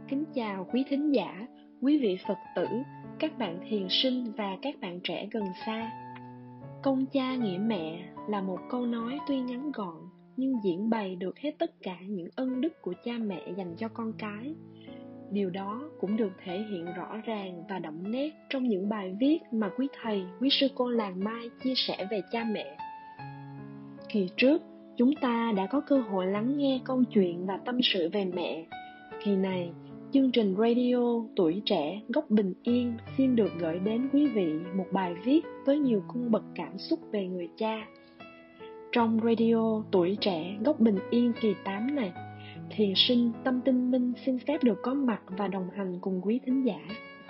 Kính chào quý thính giả, quý vị Phật tử, các bạn thiền sinh và các bạn trẻ gần xa. Công cha nghĩa mẹ là một câu nói tuy ngắn gọn nhưng diễn bày được hết tất cả những ân đức của cha mẹ dành cho con cái. Điều đó cũng được thể hiện rõ ràng và đậm nét trong những bài viết mà quý thầy, quý sư cô làng Mai chia sẻ về cha mẹ. Kỳ trước, chúng ta đã có cơ hội lắng nghe câu chuyện và tâm sự về mẹ. Kỳ này, chương trình radio Tuổi Trẻ Góc Bình Yên xin được gửi đến quý vị một bài viết với nhiều cung bậc cảm xúc về người cha. Trong radio Tuổi Trẻ Góc Bình Yên kỳ 8 này, thiền sinh Tâm Tinh Minh xin phép được có mặt và đồng hành cùng quý thính giả.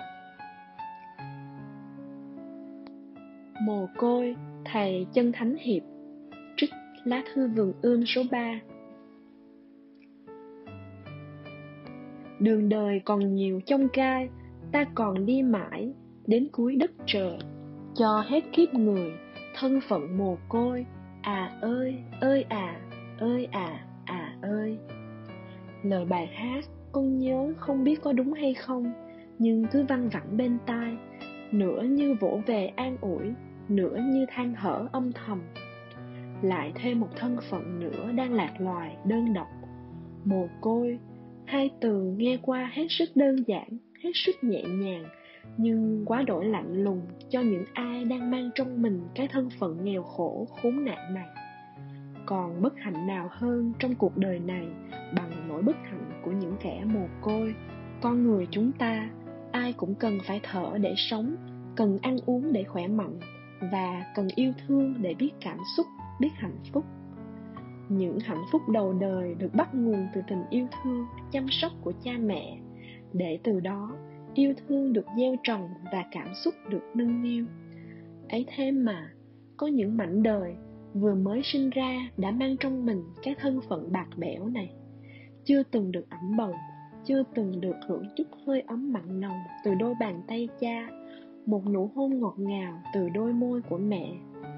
Mồ côi thầy Chân Thánh Hiệp, trích lá thư vườn ươm số 3. Đường đời còn nhiều chông gai, ta còn đi mãi đến cuối đất trời, cho hết kiếp người thân phận mồ côi. À ơi, ơi à, ơi à, à ơi. Lời bài hát con nhớ không biết có đúng hay không, nhưng cứ văng vẳng bên tai, nửa như vỗ về an ủi, nửa như than thở âm thầm. Lại thêm một thân phận nữa đang lạc loài đơn độc, mồ côi. Hai từ nghe qua hết sức đơn giản, hết sức nhẹ nhàng, nhưng quá đổi lạnh lùng cho những ai đang mang trong mình cái thân phận nghèo khổ khốn nạn này. Còn bất hạnh nào hơn trong cuộc đời này bằng nỗi bất hạnh của những kẻ mồ côi. Con người chúng ta, ai cũng cần phải thở để sống, cần ăn uống để khỏe mạnh, và cần yêu thương để biết cảm xúc, biết hạnh phúc. Những hạnh phúc đầu đời được bắt nguồn từ tình yêu thương, chăm sóc của cha mẹ, để từ đó yêu thương được gieo trồng và cảm xúc được nâng niu. Ấy thế mà, có những mảnh đời vừa mới sinh ra đã mang trong mình cái thân phận bạc bẽo này, chưa từng được ẵm bồng, chưa từng được hưởng chút hơi ấm mặn nồng từ đôi bàn tay cha, một nụ hôn ngọt ngào từ đôi môi của mẹ.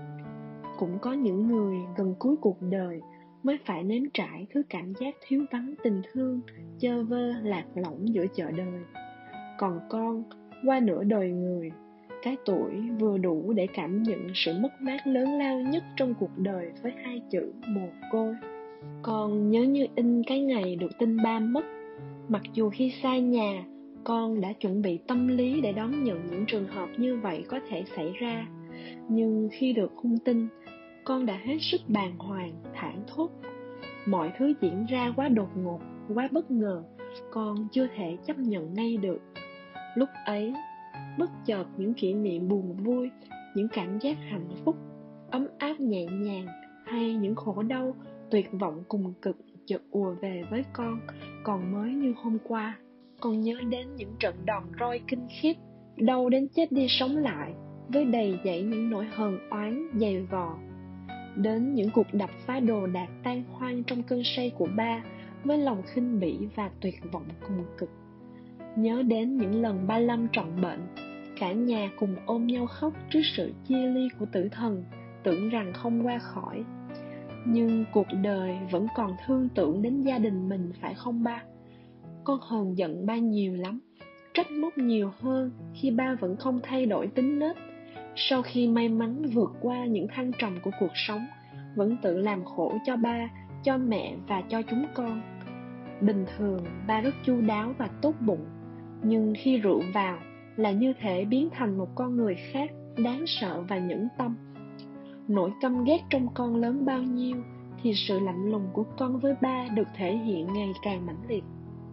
Cũng có những người gần cuối cuộc đời mới phải nếm trải thứ cảm giác thiếu vắng tình thương, chơ vơ lạc lõng giữa chợ đời. Còn con, qua nửa đời người, cái tuổi vừa đủ để cảm nhận sự mất mát lớn lao nhất trong cuộc đời với hai chữ mồ côi. Con nhớ như in cái ngày được tin ba mất. Mặc dù khi xa nhà, con đã chuẩn bị tâm lý để đón nhận những trường hợp như vậy có thể xảy ra. Nhưng khi được hung tin, con đã hết sức bàng hoàng, thảng thốt. Mọi thứ diễn ra quá đột ngột, quá bất ngờ, con chưa thể chấp nhận ngay được. Lúc ấy, bất chợt những kỷ niệm buồn vui, những cảm giác hạnh phúc, ấm áp nhẹ nhàng, hay những khổ đau, tuyệt vọng cùng cực chợt ùa về với con, còn mới như hôm qua. Con nhớ đến những trận đòn roi kinh khiếp, đau đến chết đi sống lại, với đầy dẫy những nỗi hờn oán dày vò. Đến những cuộc đập phá đồ đạc tan hoang trong cơn say của ba, với lòng khinh bỉ và tuyệt vọng cùng cực. Nhớ đến những lần ba Lâm trọng bệnh, cả nhà cùng ôm nhau khóc trước sự chia ly của tử thần, tưởng rằng không qua khỏi. Nhưng cuộc đời vẫn còn thương tưởng đến gia đình mình, phải không ba? Con hờn giận ba nhiều lắm, trách móc nhiều hơn khi ba vẫn không thay đổi tính nết. Sau khi may mắn vượt qua những thăng trầm của cuộc sống, vẫn tự làm khổ cho ba, cho mẹ và cho chúng con. Bình thường ba rất chu đáo và tốt bụng, nhưng khi rượu vào là như thể biến thành một con người khác, đáng sợ và nhẫn tâm. Nỗi căm ghét trong con lớn bao nhiêu thì sự lạnh lùng của con với ba được thể hiện ngày càng mãnh liệt.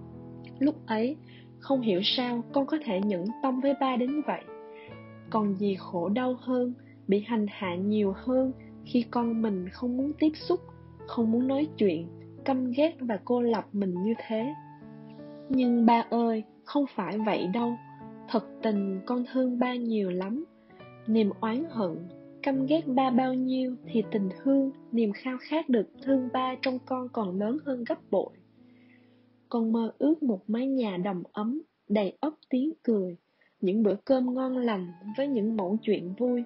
Lúc ấy, không hiểu sao con có thể nhẫn tâm với ba đến vậy. Còn gì khổ đau hơn, bị hành hạ nhiều hơn khi con mình không muốn tiếp xúc, không muốn nói chuyện, căm ghét và cô lập mình như thế. Nhưng ba ơi, không phải vậy đâu. Thật tình con thương ba nhiều lắm. Niềm oán hận, căm ghét ba bao nhiêu thì tình thương, niềm khao khát được thương ba trong con còn lớn hơn gấp bội. Con mơ ước một mái nhà đầm ấm, đầy ắp tiếng cười, những bữa cơm ngon lành với những mẩu chuyện vui.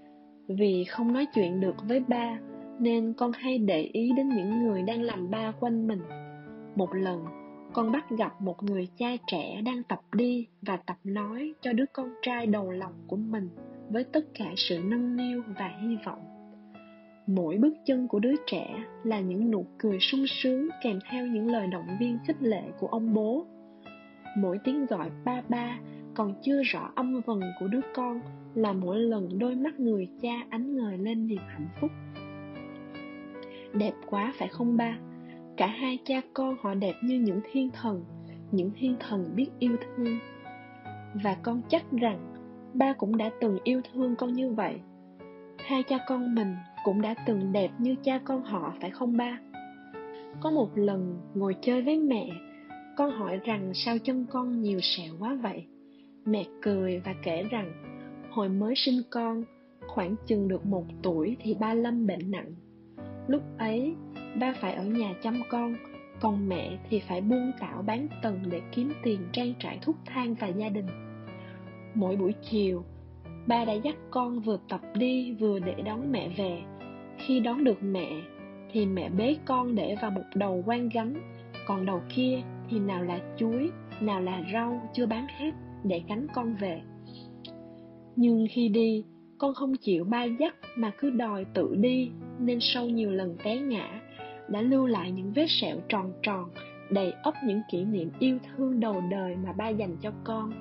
Vì không nói chuyện được với ba, nên con hay để ý đến những người đang làm ba quanh mình. Một lần, con bắt gặp một người cha trẻ đang tập đi và tập nói cho đứa con trai đầu lòng của mình với tất cả sự nâng niu và hy vọng. Mỗi bước chân của đứa trẻ là những nụ cười sung sướng kèm theo những lời động viên khích lệ của ông bố. Mỗi tiếng gọi ba ba còn chưa rõ âm vần của đứa con là mỗi lần đôi mắt người cha ánh ngời lên niềm hạnh phúc. Đẹp quá phải không ba? Cả hai cha con họ đẹp như những thiên thần biết yêu thương. Và con chắc rằng ba cũng đã từng yêu thương con như vậy. Hai cha con mình cũng đã từng đẹp như cha con họ phải không ba? Có một lần ngồi chơi với mẹ, con hỏi rằng sao chân con nhiều sẹo quá vậy. Mẹ cười và kể rằng hồi mới sinh con, khoảng chừng được 1 tuổi thì ba lâm bệnh nặng. Lúc ấy, ba phải ở nhà chăm con, còn mẹ thì phải buôn tảo bán tần để kiếm tiền trang trải thuốc thang và gia đình. Mỗi buổi chiều, ba đã dắt con vừa tập đi vừa để đón mẹ về. Khi đón được mẹ, thì mẹ bế con để vào một đầu quan gánh, còn đầu kia thì nào là chuối, nào là rau chưa bán hết để gánh con về. Nhưng khi đi, con không chịu ba dắt mà cứ đòi tự đi, nên sau nhiều lần té ngã, đã lưu lại những vết sẹo tròn tròn, đầy ắp những kỷ niệm yêu thương đầu đời mà ba dành cho con.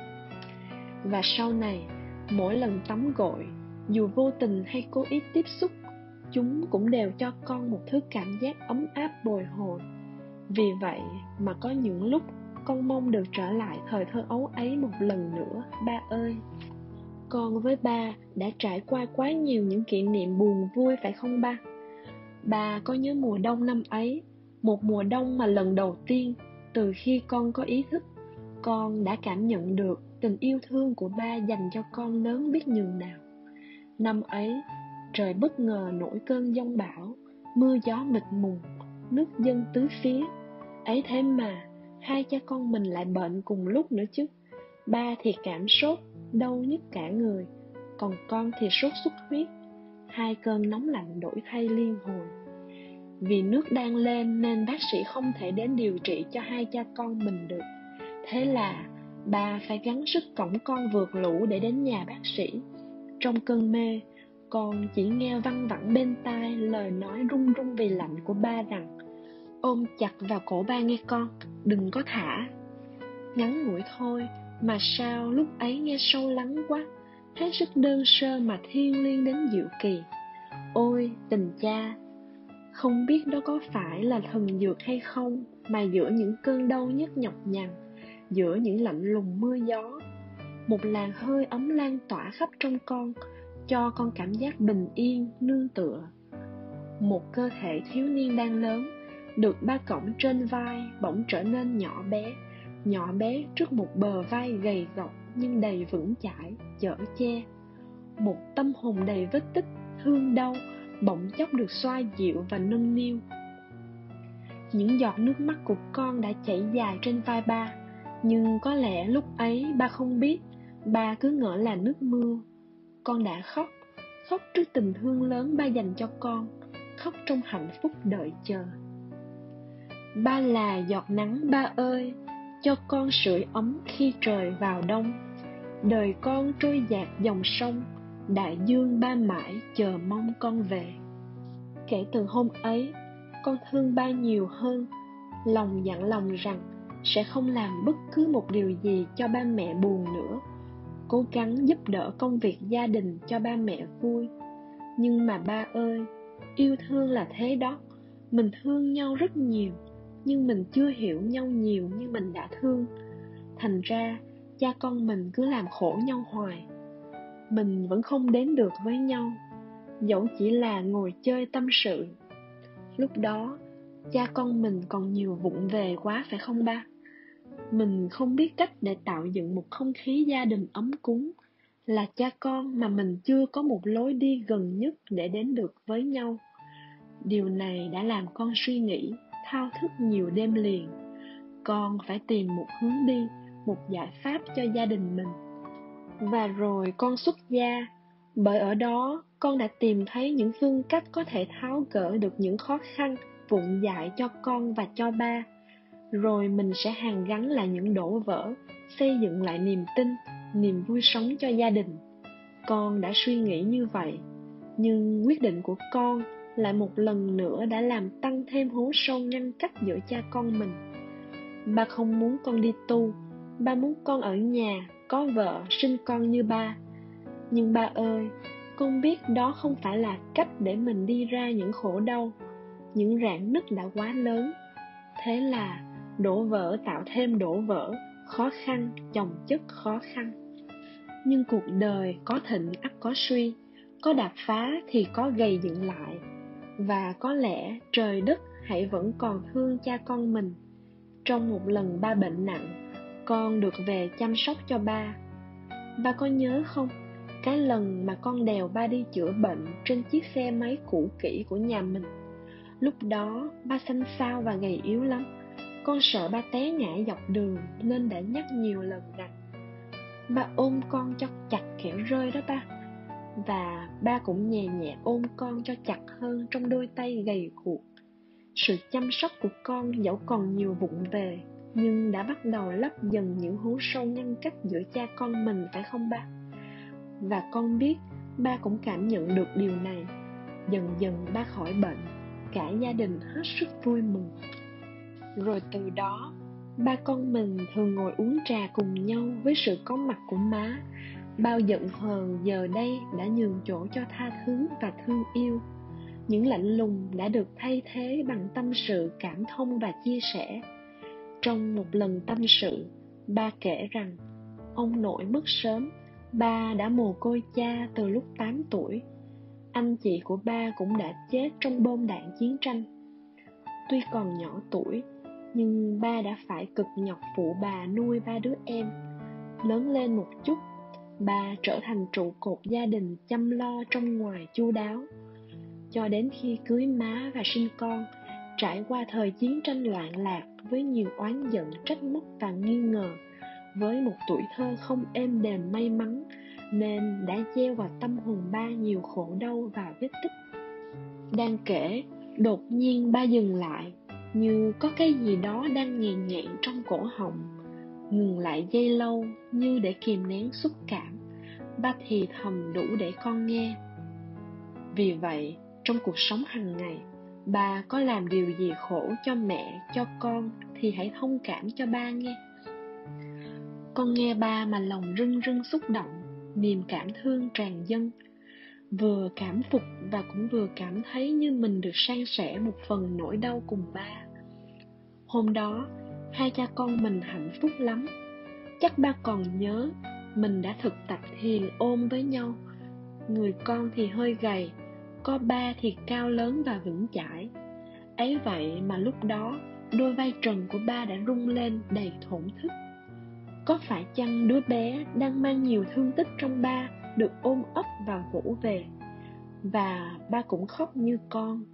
Và sau này, mỗi lần tắm gội, dù vô tình hay cố ý tiếp xúc, chúng cũng đều cho con một thứ cảm giác ấm áp bồi hồi. Vì vậy mà có những lúc con mong được trở lại thời thơ ấu ấy một lần nữa, ba ơi. Con với ba đã trải qua quá nhiều những kỷ niệm buồn vui phải không ba? Ba có nhớ mùa đông năm ấy, một mùa đông mà lần đầu tiên, từ khi con có ý thức, con đã cảm nhận được tình yêu thương của ba dành cho con lớn biết nhường nào. Năm ấy, trời bất ngờ nổi cơn giông bão, mưa gió mịt mùng, nước dâng tứ phía. Ấy thế mà, hai cha con mình lại bệnh cùng lúc nữa chứ. Ba thì cảm sốt, đau nhức cả người, còn con thì sốt xuất huyết. Hai cơn nóng lạnh đổi thay liên hồi. Vì nước đang lên nên bác sĩ không thể đến điều trị cho hai cha con mình được. Thế là ba phải gắng sức cõng con vượt lũ để đến nhà bác sĩ. Trong cơn mê, con chỉ nghe văng vẳng bên tai lời nói run run vì lạnh của ba rằng: ôm chặt vào cổ ba nghe con, đừng có thả. Ngắn ngủi thôi mà sao lúc ấy nghe sâu lắng quá, hết sức đơn sơ mà thiêng liêng đến diệu kỳ. Ôi tình cha, không biết đó có phải là thần dược hay không, mà giữa những cơn đau nhức nhọc nhằn, giữa những lạnh lùng mưa gió, một làn hơi ấm lan tỏa khắp trong con, cho con cảm giác bình yên, nương tựa. Một cơ thể thiếu niên đang lớn, được ba cõng trên vai bỗng trở nên nhỏ bé trước một bờ vai gầy gộc nhưng đầy vững chãi, chở che. Một tâm hồn đầy vết tích, thương đau, bỗng chốc được xoa dịu và nâng niu. Những giọt nước mắt của con đã chảy dài trên vai ba, nhưng có lẽ lúc ấy ba không biết, ba cứ ngỡ là nước mưa. Con đã khóc trước tình thương lớn ba dành cho con, khóc trong hạnh phúc đợi chờ. Ba là giọt nắng ba ơi, cho con sưởi ấm khi trời vào đông. Đời con trôi dạt dòng sông, đại dương ba mãi chờ mong con về. Kể từ hôm ấy, con thương ba nhiều hơn, lòng dặn lòng rằng sẽ không làm bất cứ một điều gì cho ba mẹ buồn nữa, cố gắng giúp đỡ công việc gia đình cho ba mẹ vui. Nhưng mà ba ơi, yêu thương là thế đó, mình thương nhau rất nhiều, nhưng mình chưa hiểu nhau nhiều như mình đã thương. Thành ra, cha con mình cứ làm khổ nhau hoài. Mình vẫn không đến được với nhau, dẫu chỉ là ngồi chơi tâm sự. Lúc đó, cha con mình còn nhiều vụng về quá phải không ba? Mình không biết cách để tạo dựng một không khí gia đình ấm cúng. Là cha con mà mình chưa có một lối đi gần nhất để đến được với nhau. Điều này đã làm con suy nghĩ, thao thức nhiều đêm liền. Con phải tìm một hướng đi, một giải pháp cho gia đình mình. Và rồi con xuất gia, bởi ở đó con đã tìm thấy những phương cách có thể tháo gỡ được những khó khăn, vụng dại cho con và cho ba. rồi mình sẽ hàn gắn lại những đổ vỡ, xây dựng lại niềm tin, niềm vui sống cho gia đình. Con đã suy nghĩ như vậy, nhưng quyết định của con lại một lần nữa đã làm tăng thêm hố sâu ngăn cách giữa cha con mình. Ba không muốn con đi tu, ba muốn con ở nhà, có vợ, sinh con như ba. Nhưng ba ơi, con biết đó không phải là cách để mình đi ra những khổ đau. Những rạn nứt đã quá lớn. Thế là đổ vỡ tạo thêm đổ vỡ, khó khăn chồng chất khó khăn. Nhưng cuộc đời có thịnh ắt có suy, có đạp phá thì có gầy dựng lại. Và có lẽ trời đất hãy vẫn còn thương cha con mình. Trong một lần ba bệnh nặng, con được về chăm sóc cho ba. Ba có nhớ không? Cái lần mà con đèo ba đi chữa bệnh trên chiếc xe máy cũ kỹ của nhà mình. Lúc đó ba xanh xao và gầy yếu lắm. Con sợ ba té ngã dọc đường nên đã nhắc nhiều lần rằng ba ôm con cho chặt kẻo rơi đó ba. Và ba cũng nhẹ nhẹ ôm con cho chặt hơn trong đôi tay gầy guộc. Sự chăm sóc của con dẫu còn nhiều vụng về, nhưng đã bắt đầu lấp dần những hố sâu ngăn cách giữa cha con mình, phải không ba? Và con biết ba cũng cảm nhận được điều này. Dần dần ba khỏi bệnh, cả gia đình hết sức vui mừng. Rồi từ đó, ba con mình thường ngồi uống trà cùng nhau với sự có mặt của má. Bao giận hờn giờ đây đã nhường chỗ cho tha thứ và thương yêu. Những lạnh lùng đã được thay thế bằng tâm sự cảm thông và chia sẻ. Trong một lần tâm sự, ba kể rằng ông nội mất sớm. Ba đã mồ côi cha từ lúc 8 tuổi. Anh chị của ba cũng đã chết trong bom đạn chiến tranh. Tuy còn nhỏ tuổi, nhưng ba đã phải cực nhọc phụ bà nuôi 3 đứa em. Lớn lên một chút, ba trở thành trụ cột gia đình chăm lo trong ngoài chu đáo. Cho đến khi cưới má và sinh con, trải qua thời chiến tranh loạn lạc với nhiều oán giận, trách móc và nghi ngờ, với một tuổi thơ không êm đềm may mắn, nên đã gieo vào tâm hồn ba nhiều khổ đau và vết tích. Đang kể, đột nhiên ba dừng lại, như có cái gì đó đang nghẹn nghẹn trong cổ họng. Ngừng lại giây lâu như để kìm nén xúc cảm. Ba thì thầm đủ để con nghe. Vì vậy, trong cuộc sống hàng ngày, ba có làm điều gì khổ cho mẹ, cho con thì hãy thông cảm cho ba nghe. Con nghe ba mà lòng rưng rưng xúc động, niềm cảm thương tràn dâng. Vừa cảm phục và cũng vừa cảm thấy như mình được san sẻ một phần nỗi đau cùng ba. Hôm đó, hai cha con mình hạnh phúc lắm. Chắc ba còn nhớ, mình đã thực tập thiền ôm với nhau. Người con thì hơi gầy, có ba thì cao lớn và vững chãi. Ấy vậy mà lúc đó, đôi vai trần của ba đã rung lên đầy thổn thức. Có phải chăng đứa bé đang mang nhiều thương tích trong ba được ôm ấp và vỗ về, và ba cũng khóc như con?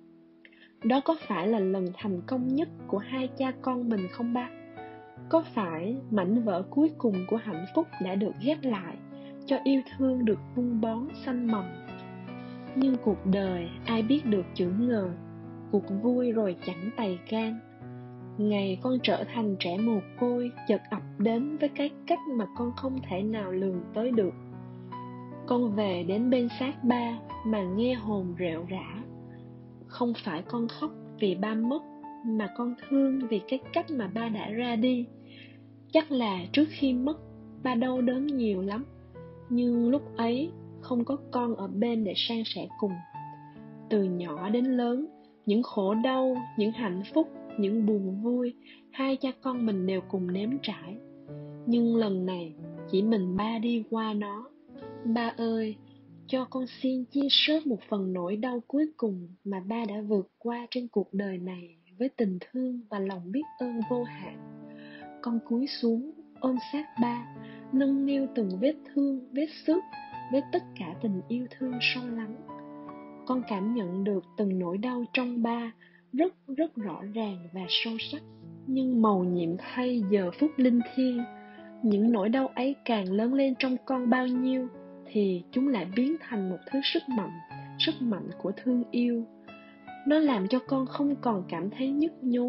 Đó có phải là lần thành công nhất của hai cha con mình không ba? Có phải mảnh vỡ cuối cùng của hạnh phúc đã được ghép lại, cho yêu thương được vun bón xanh mầm? Nhưng cuộc đời ai biết được chữ ngờ, cuộc vui rồi chẳng tày gan. Ngày con trở thành trẻ mồ côi chợt ập đến với cái cách mà con không thể nào lường tới được. Con về đến bên xác ba mà nghe hồn rệu rã. Không phải con khóc vì ba mất, mà con thương vì cái cách mà ba đã ra đi. Chắc là trước khi mất, ba đau đớn nhiều lắm, nhưng lúc ấy không có con ở bên để san sẻ cùng. Từ nhỏ đến lớn, những khổ đau, những hạnh phúc, những buồn vui, hai cha con mình đều cùng nếm trải. Nhưng lần này, chỉ mình ba đi qua nó. Ba ơi, cho con xin chia sớt một phần nỗi đau cuối cùng mà ba đã vượt qua trên cuộc đời này với tình thương và lòng biết ơn vô hạn. Con cúi xuống, ôm sát ba, nâng niu từng vết thương, vết xước, với tất cả tình yêu thương sâu lắng. Con cảm nhận được từng nỗi đau trong ba rất rõ ràng và sâu sắc. Nhưng mầu nhiệm thay giờ phút linh thiêng, những nỗi đau ấy càng lớn lên trong con bao nhiêu, thì chúng lại biến thành một thứ sức mạnh của thương yêu. Nó làm cho con không còn cảm thấy nhức nhối,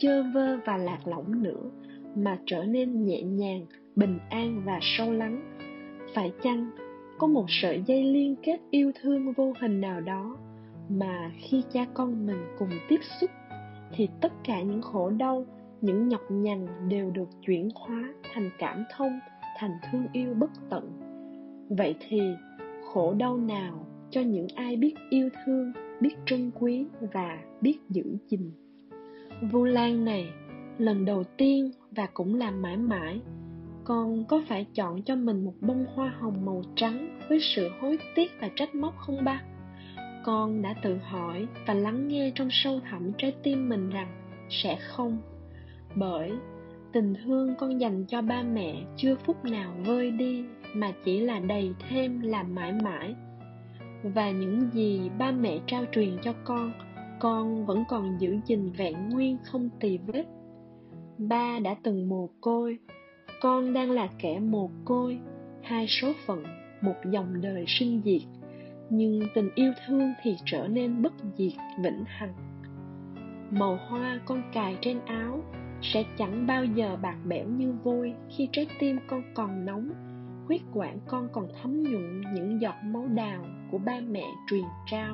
chơ vơ và lạc lõng nữa, mà trở nên nhẹ nhàng, bình an và sâu lắng? Phải chăng có một sợi dây liên kết yêu thương vô hình nào đó mà khi cha con mình cùng tiếp xúc thì tất cả những khổ đau, những nhọc nhằn đều được chuyển hóa thành cảm thông, thành thương yêu bất tận? Vậy thì khổ đau nào cho những ai biết yêu thương, biết trân quý và biết giữ gìn? Vu Lan này, lần đầu tiên và cũng là mãi mãi, con có phải chọn cho mình một bông hoa hồng màu trắng với sự hối tiếc và trách móc không ba? Con đã tự hỏi và lắng nghe trong sâu thẳm trái tim mình rằng sẽ không. Bởi tình thương con dành cho ba mẹ chưa phút nào vơi đi, mà chỉ là đầy thêm, là mãi mãi. Và những gì ba mẹ trao truyền cho con vẫn còn giữ gìn vẹn nguyên không tì vết. Ba đã từng mồ côi, con đang là kẻ mồ côi, hai số phận, một dòng đời sinh diệt, nhưng tình yêu thương thì trở nên bất diệt vĩnh hằng. Màu hoa con cài trên áo sẽ chẳng bao giờ bạc bẽo như vôi khi trái tim con còn nóng, huyết quản con còn thấm nhuận những giọt máu đào của ba mẹ truyền trao.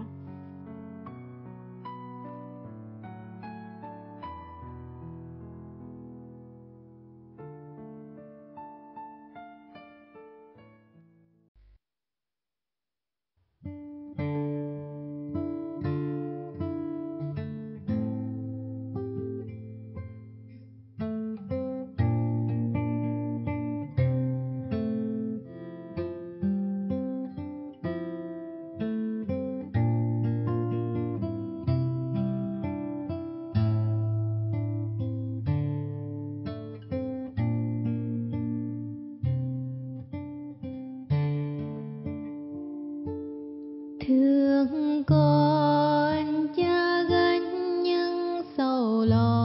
Thương con cha gánh những sầu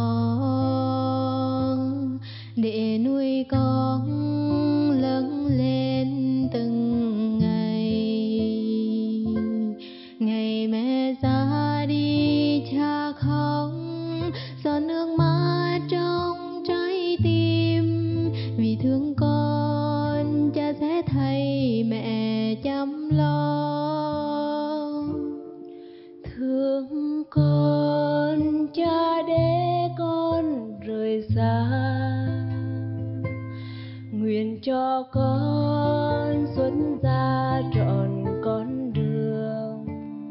lo để nuôi con lớn lên từng ngày. Ngày mẹ ra đi cha khóc, giọt nước mắt trong trái tim. Vì thương con cha sẽ thay mẹ chăm lo. Thương con cha để con rời xa, nguyện cho con xuất ra trọn con đường.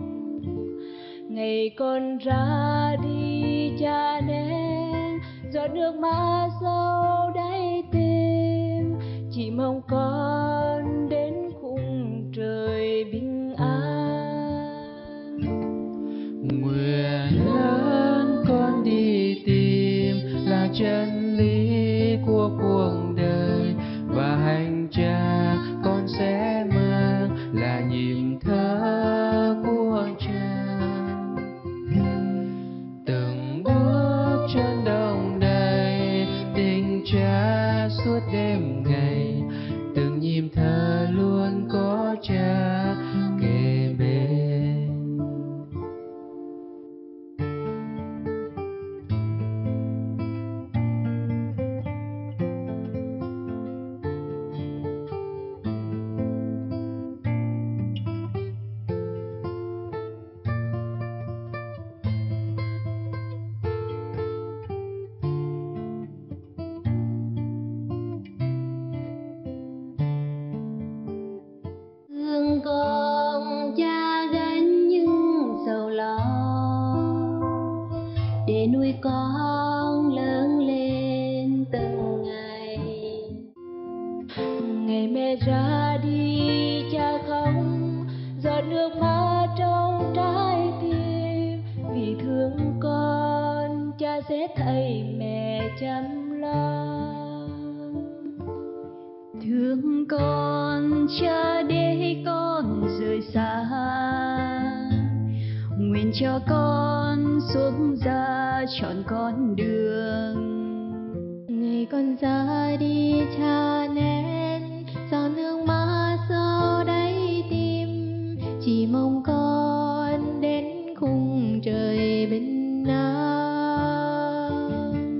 Ngày con ra đi cha nên giọt nước mắt sâu đáy tim, chỉ mong con đến khung trời bình an. Nguyện lớn con đi tìm là chân lý của cuộc đời, và hành trang con sẽ mang là nhịp thở của cha. Từng bước chân đông đầy tình cha suốt đêm ngày, từng nhịp thở luôn có cha kề bên. Thương con cha gánh những sầu lo để nuôi con lớn lên từng ngày. Ngày mẹ ra đi cha khóc, giọt nước mắt trong trái tim. Vì thương con cha sẽ thay mẹ chăm lo. Thương con cha để con rời xa, nguyện cho con xuống ra trọn con đường. Ngày con ra đi cha nên giọt nước mắt sâu đáy tim, chỉ mong con đến khung trời bình an.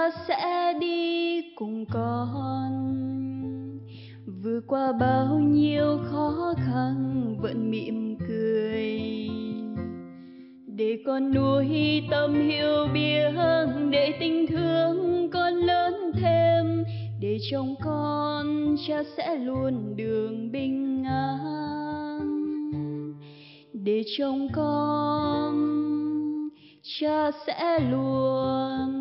cha sẽ đi cùng con, vượt qua bao nhiêu khó khăn vẫn mỉm cười, để con nuôi tâm hiểu biết, để tình thương con lớn thêm, để trong con cha sẽ luôn đường bình an, để trong con cha sẽ luôn